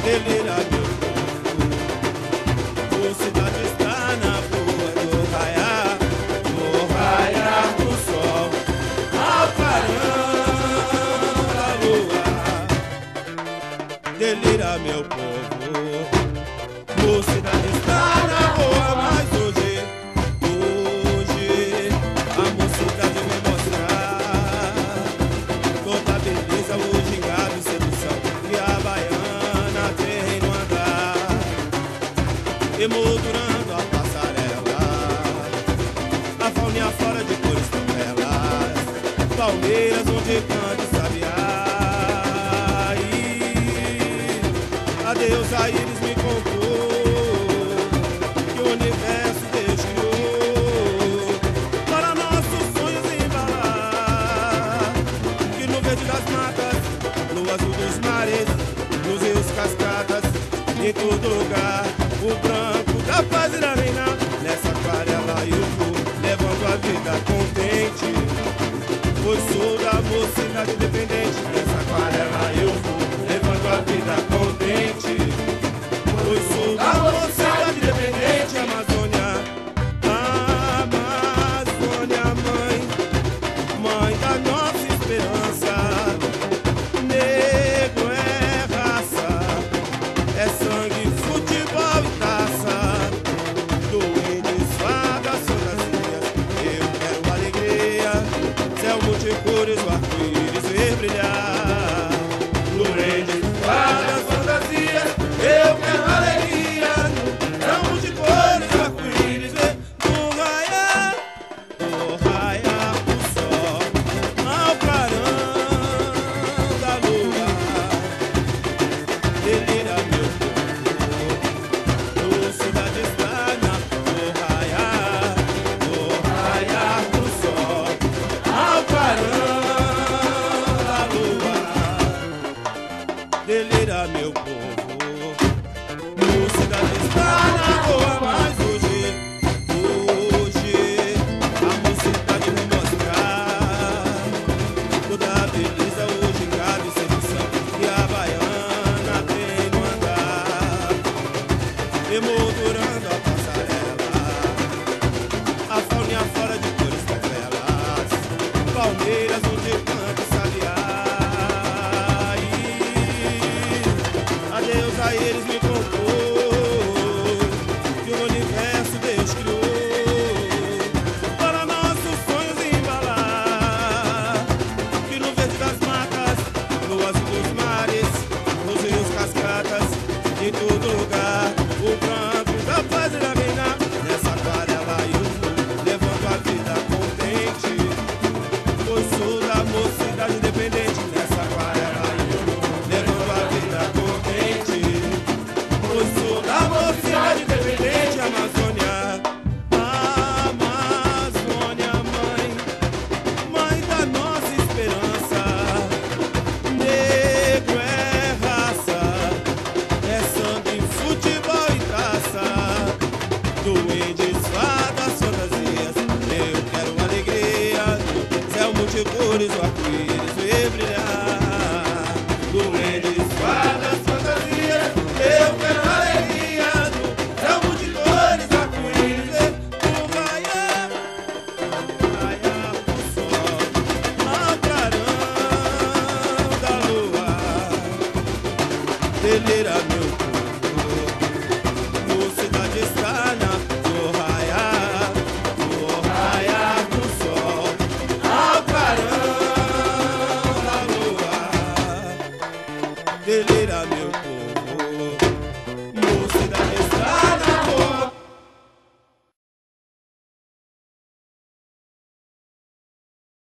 delira meu povo. Mocidade está na rua do raiar do sol, ao clarão da lua. Delira meu povo. Mocidade está na rua, mas hoje a mocidade vem mostrar toda a beleza, o gingado e sedução que a baiana tem no andar, emoldurando a passarela, a fauna e a flora de cores tão belas, palmeiras onde canta o sabiá. A deusa Íris me contou que o universo Deus criou para nossos sonhos embalar, que no verde das matas, no azul dos mares, nos rios, cascadas, em todo lugar, o branco da paz irá reinar. Nessa aquarela eu vou levando a vida contente, pois sou da mocidade independente. Nessa aquarela eu vou levando a vida contente, pois sou da mocidade independente. Amazônia, Amazônia, mãe da nossa esperança. Negro é raça, é sangue, futebol e taça, duendes, fadas, fantasias. Eu quero alegria, céu multicores, o arco-íris ver brilhar. Duendes, fadas, fantasias, eu quero alegria, céu multicores, o arco-íris ver no raiar do sol, ao clarão da lua. Delira meu povo, mocidade está na do raiar do sol, ao clarão da lua. Delira meu povo, mocidade está na rua, mas hoje a mocidade vem mostrar toda a beleza, o gingado e sedução que a baiana tem no andar, emoldurando a passarela, a fauna e a flora de cores tão belas, palmeiras onde canta o sabiá. A deusa Íris me contou que o universo Deus criou para nossos sonhos embalar, que no verde das matas, no azul dos mares, nos rios, cascadas, em todo lugar, o branco da paz irá reinar. Nessa aquarela eu vou levando a vida contente, pois sou da mocidade independente. Nessa aquarela eu vou levando a vida contente, pois sou da mocidade independente. Amazônia, Amazônia, mãe da nossa esperança. Negro é raça, é sangue, futebol e taça, duendes, fadas, fantasias. Eu quero alegria, céu multicores, o arco-íris ver brilhar. Duendes, fadas, fantasias. Eu quero alegria, céu multicores, o arco-íris ver no raiar do sol, ao clarão da lua. Delira meu povo.